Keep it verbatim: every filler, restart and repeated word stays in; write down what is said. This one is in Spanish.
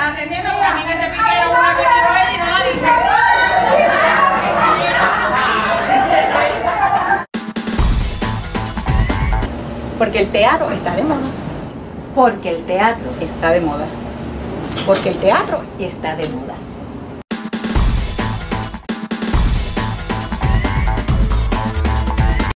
estás atendiendo, porque a mí me repitieron una vez y no la dije. Porque el teatro está de moda. Porque el teatro Está de moda. Porque el teatro está de moda.